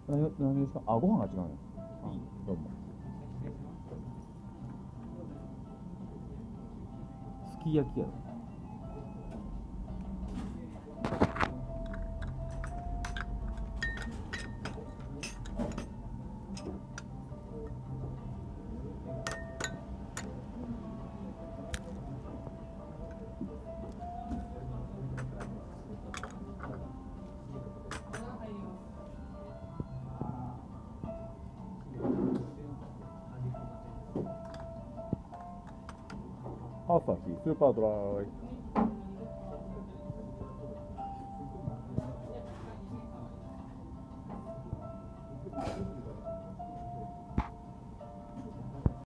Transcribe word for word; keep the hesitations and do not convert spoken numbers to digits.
何が何ですか？あ、ご飯が違うの。あ、どうも。すき焼きやろ。朝日スーパードライ。